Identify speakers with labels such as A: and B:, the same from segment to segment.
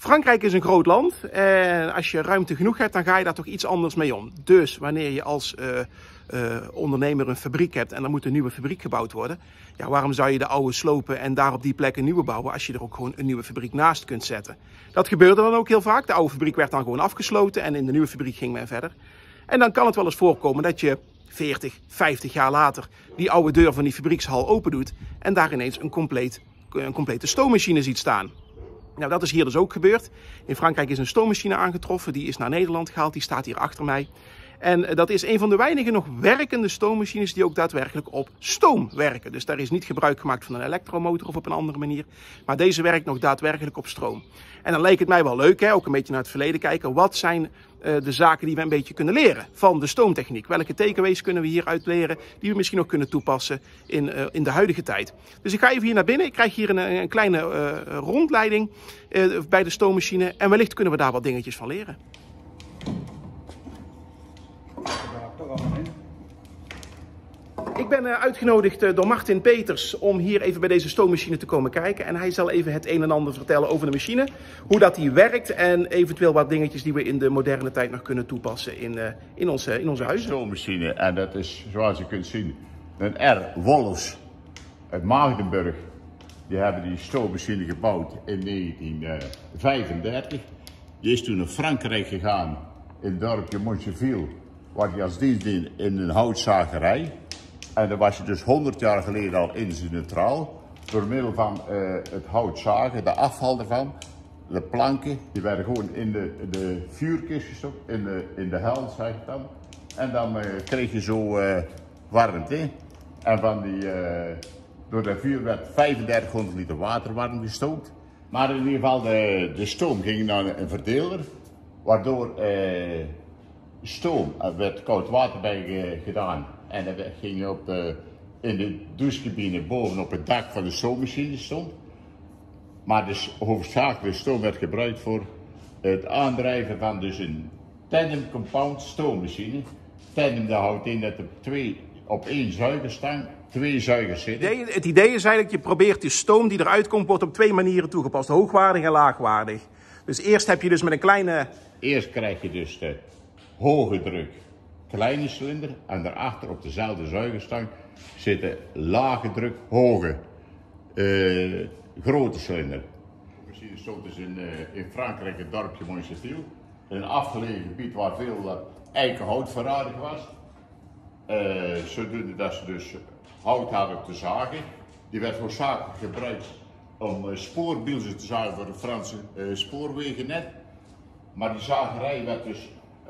A: Frankrijk is een groot land en als je ruimte genoeg hebt, dan ga je daar toch iets anders mee om. Dus wanneer je als ondernemer een fabriek hebt en er moet een nieuwe fabriek gebouwd worden, ja, waarom zou je de oude slopen en daar op die plek een nieuwe bouwen als je er ook gewoon een nieuwe fabriek naast kunt zetten? Dat gebeurde dan ook heel vaak. De oude fabriek werd dan gewoon afgesloten en in de nieuwe fabriek ging men verder. En dan kan het wel eens voorkomen dat je 40, 50 jaar later die oude deur van die fabriekshal open doet en daar ineens een complete stoommachine ziet staan. Nou, dat is hier dus ook gebeurd. In Frankrijk is een stoommachine aangetroffen, die is naar Nederland gehaald, die staat hier achter mij. En dat is een van de weinige nog werkende stoommachines die ook daadwerkelijk op stoom werken. Dus daar is niet gebruik gemaakt van een elektromotor of op een andere manier. Maar deze werkt nog daadwerkelijk op stroom. En dan leek het mij wel leuk, hè, ook een beetje naar het verleden kijken. Wat zijn de zaken die we een beetje kunnen leren van de stoomtechniek? Welke takeaways kunnen we hieruit leren die we misschien ook kunnen toepassen in de huidige tijd? Dus ik ga even hier naar binnen. Ik krijg hier een kleine rondleiding bij de stoommachine. En wellicht kunnen we daar wat dingetjes van leren. Ik ben uitgenodigd door Martin Peters om hier even bij deze stoommachine te komen kijken. En hij zal even het een en ander vertellen over de machine. Hoe dat die werkt en eventueel wat dingetjes die we in de moderne tijd nog kunnen toepassen in onze huizen.
B: Stoommachine, en dat is zoals je kunt zien een R. Wolfs uit Maagdenburg. Die hebben die stoommachine gebouwd in 1935. Die is toen naar Frankrijk gegaan in het dorpje Montcheville, waar hij als dienst deed in een houtzagerij. En daar was je dus 100 jaar geleden al energie-neutraal. Door middel van het hout zagen, de afval ervan, de planken, die werden gewoon in de vuurkist gestopt, in de hel, zeg ik dan. En dan kreeg je zo warmte. En door dat vuur werd 3500 liter water warm gestookt. Maar in ieder geval, de stoom ging naar een verdeler, waardoor stoom, er werd koud water bij gedaan. En dat ging in de douchecabine boven op het dak van de stoommachine stond. Maar dus hoofdzakelijk stoom werd gebruikt voor het aandrijven van dus een tandem compound stoommachine. Tandem, dat houdt in dat er op één zuigerstang 2 zuigers zitten.
A: Het idee is eigenlijk, je probeert de stoom die eruit komt, wordt op 2 manieren toegepast. Hoogwaardig en laagwaardig. Dus eerst heb je dus met een kleine...
B: Eerst krijg je dus de hoge druk kleine cilinder en daarachter op dezelfde zuigerstang zit de lage druk hoge grote cilinder. De machine stond dus in Frankrijk, het dorpje Montcheville, in een afgelegen gebied waar veel eikenhout verradig was. Zodoende dat ze dus hout hadden te zagen. Die werd hoofdzakelijk gebruikt om spoorbielsen te zagen voor de Franse spoorwegennet. Maar die zagerij werd dus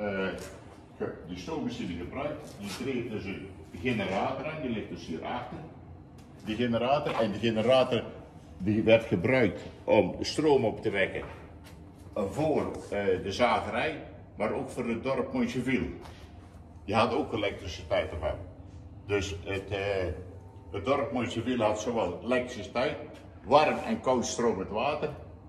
B: die stoommachine gebruikt. Die dreef dus een generator aan, die ligt dus hierachter. Die generator die werd gebruikt om stroom op te wekken voor de zagerij, maar ook voor het dorp Montcheville. Die had ook elektriciteit ervan. Dus het dorp Montcheville had zowel elektriciteit, warm en koud stromend water.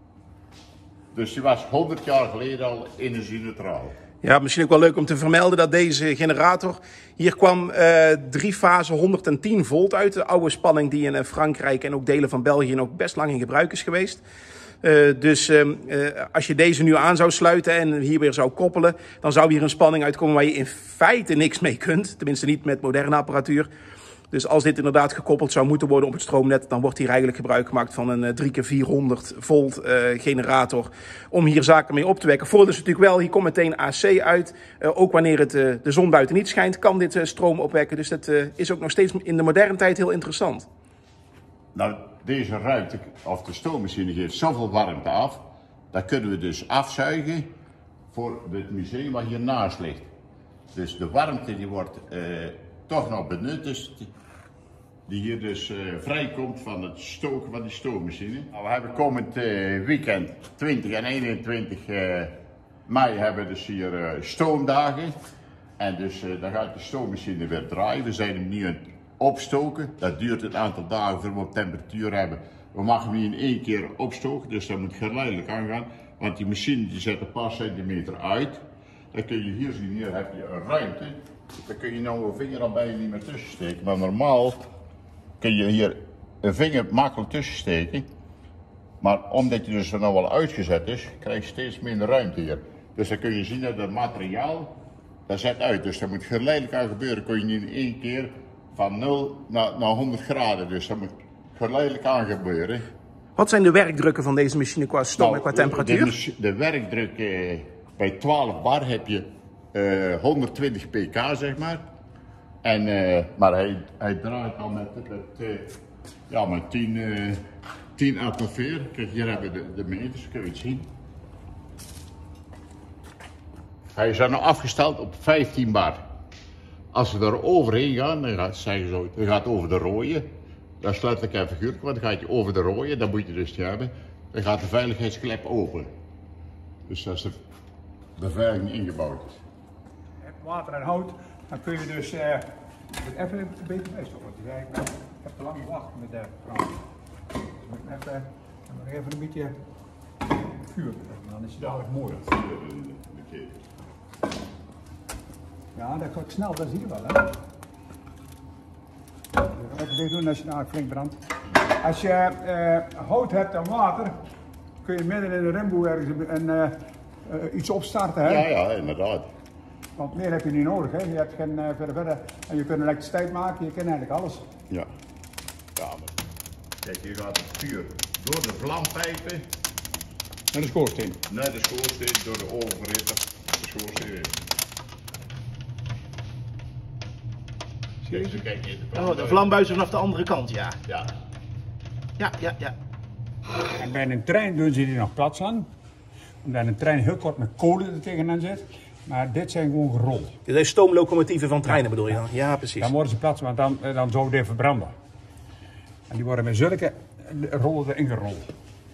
B: Dus die was 100 jaar geleden al energie-neutraal.
A: Ja, misschien ook wel leuk om te vermelden dat deze generator, hier kwam 3 fase 110 volt uit. De oude spanning die in Frankrijk en ook delen van België nog best lang in gebruik is geweest. Dus als je deze nu aan zou sluiten en hier weer zou koppelen, dan zou hier een spanning uitkomen waar je in feite niks mee kunt. Tenminste niet met moderne apparatuur. Dus als dit inderdaad gekoppeld zou moeten worden op het stroomnet, dan wordt hier eigenlijk gebruik gemaakt van een 3x400 volt generator om hier zaken mee op te wekken. Voordeel is natuurlijk wel, hier komt meteen AC uit. Ook wanneer de zon buiten niet schijnt, kan dit stroom opwekken. Dus dat is ook nog steeds in de moderne tijd heel interessant.
B: Nou, deze ruimte, of de stoommachine, geeft zoveel warmte af. Dat kunnen we dus afzuigen voor het museum wat hiernaast ligt. Dus de warmte die wordt toch nog benut. Dus die hier dus vrijkomt van het stoken van die stoommachine. Nou, we hebben komend weekend 20 en 21 mei hebben we dus hier stoomdagen. En dus dan gaat de stoommachine weer draaien. We zijn hem nu aan het opstoken. Dat duurt een aantal dagen voor we op temperatuur hebben. We mogen hem niet in 1 keer opstoken, dus dat moet geleidelijk aangaan. Want die machine die zet een paar centimeter uit. Dan kun je hier zien, hier heb je een ruimte. Dan kun je nou een vinger al bijna niet meer tussen steken. Maar normaal kun je hier een vinger makkelijk tussen steken. Maar omdat je dus er nou wel uitgezet is, krijg je steeds minder ruimte hier. Dus dan kun je zien dat het materiaal, dat zet uit. Dus dat moet geleidelijk aan gebeuren. Kun je niet in één keer van 0 naar 100 graden. Dus dat moet geleidelijk aan gebeuren.
A: Wat zijn de werkdrukken van deze machine qua stoom en qua temperatuur?
B: De werkdruk bij 12 bar heb je 120 pk, zeg maar. En, maar hij draait al met 10 atmosfeer. Kijk, hier hebben we de meters, kun je het zien. Hij is dan afgesteld op 15 bar. Als we er overheen gaan, dan gaat het over de rode. Dat is letterlijk en figuurlijk, want dan gaat je over de rode, dat moet je dus niet hebben. Dan gaat de veiligheidsklep open. Dus dat is de beveiliging ingebouwd.
C: Water en hout, dan kun je dus even een beetje meestoppen. Ik heb te lang gewacht met de brand. Dus even een beetje vuur, dan is het dadelijk mooi. Ja, dat gaat snel, dat zie je wel, hè. Even dit doen als je nou flink brandt. Als je hout hebt en water, kun je midden in de remboe ergens iets opstarten, hè?
B: Ja, inderdaad.
C: Want meer heb je niet nodig, hè? Je hebt geen verder. En je kunt elektriciteit maken, je kunt eigenlijk alles.
B: Ja. Maar kijk, hier gaat het vuur door de vlampijpen.
C: Naar de schoorsteen.
B: Naar de schoorsteen, door de ovenverhitter, de schoorsteen. Kijk, zo kijk je
A: De vlambuizen vanaf de andere kant, ja.
B: Ja.
A: Ja.
C: En bij een trein doen ze die nog plat slaan. Omdat een trein heel kort met kolen er tegenaan zit. Maar dit zijn gewoon gerold.
A: Dit zijn stoomlocomotieven van treinen bedoel je dan? Ja, precies.
C: Dan worden ze plat, want dan zouden die verbranden. En die worden met zulke rollen erin gerold.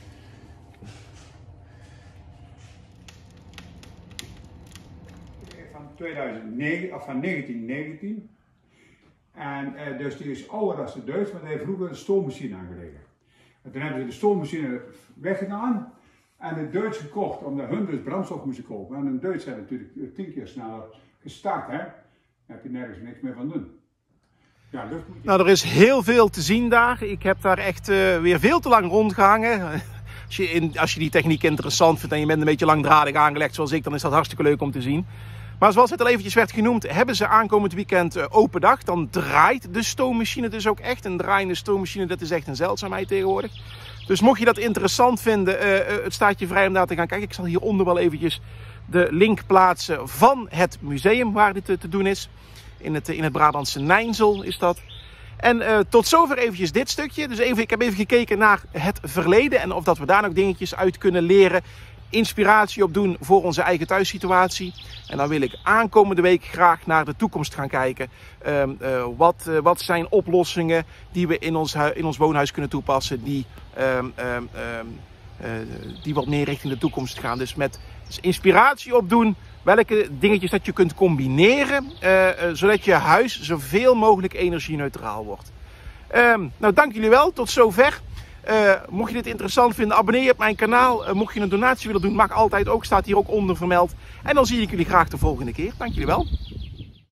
C: Van 2009, of van 1919. En dus die is ouder dan de Duits, want hij heeft vroeger een stoommachine aangelegen. En toen hebben ze de stoommachine weggedaan en de Duits gekocht, omdat hun dus brandstof moesten kopen. En een Duits heeft natuurlijk 10 keer sneller gestart, hè. Dan heb je nergens niks meer van doen. Ja, dus
A: Nou, er is heel veel te zien daar. Ik heb daar echt weer veel te lang rondgehangen. Als je die techniek interessant vindt en je bent een beetje langdradig aangelegd zoals ik, dan is dat hartstikke leuk om te zien. Maar zoals het al eventjes werd genoemd, hebben ze aankomend weekend open dag. Dan draait de stoommachine dus ook echt. Een draaiende stoommachine, dat is echt een zeldzaamheid tegenwoordig. Dus mocht je dat interessant vinden, het staat je vrij om daar te gaan kijken. Ik zal hieronder wel eventjes de link plaatsen van het museum waar dit te doen is. In het Brabantse Nijnsel is dat. En tot zover eventjes dit stukje. Dus ik heb even gekeken naar het verleden en of dat we daar nog dingetjes uit kunnen leren. Inspiratie opdoen voor onze eigen thuissituatie. En dan wil ik aankomende week graag naar de toekomst gaan kijken. Wat zijn oplossingen die we in ons woonhuis kunnen toepassen die wat meer richting de toekomst gaan. Dus met inspiratie opdoen welke dingetjes dat je kunt combineren, zodat je huis zoveel mogelijk energie-neutraal wordt. Nou, dank jullie wel. Tot zover. Mocht je dit interessant vinden, abonneer je op mijn kanaal. Mocht je een donatie willen doen, mag altijd ook. Staat hier ook onder vermeld. En dan zie ik jullie graag de volgende keer. Dank jullie wel.